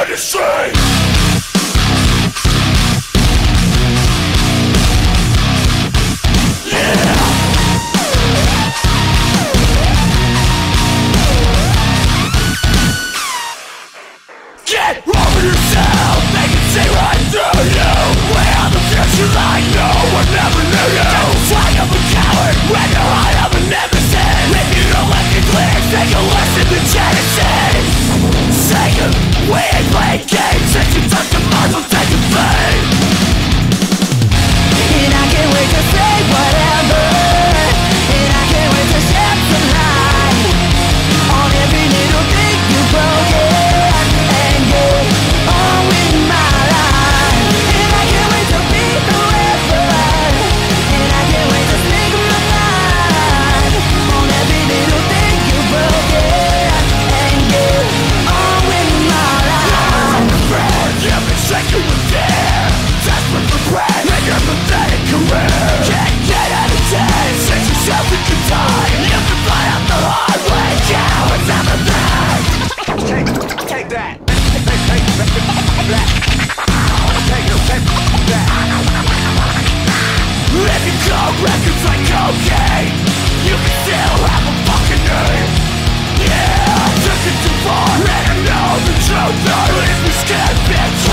industry. Get over yourself, they can see right through you. We are the future like no one ever knew you. Don't fight of a coward when you're heart of a nemesis. If you don't let it clear, take a lesson to Genesis. Say it, we ain't playing games. Since you took the mark, we'll take the fame. And I can't wait to say whatever. And I can't wait to shed some light on every little thing you broke it. Take that. If you go records like cocaine, you can still have a fucking name. Yeah, I took it too far, and I know the truth. Don't leave me scared, bitch.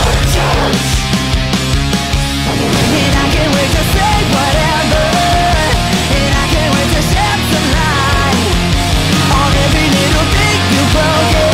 And I can't wait to say whatever. And I can't wait to shed some light on every little thing you broke it.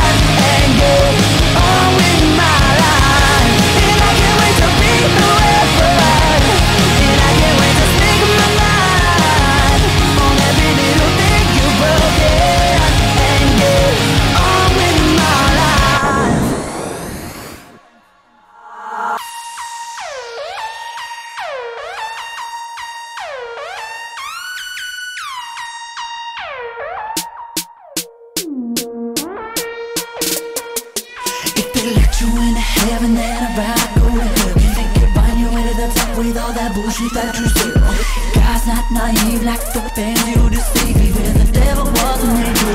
Bullshit that you see. God's not naive like the band you deceive. Even the devil was an angel.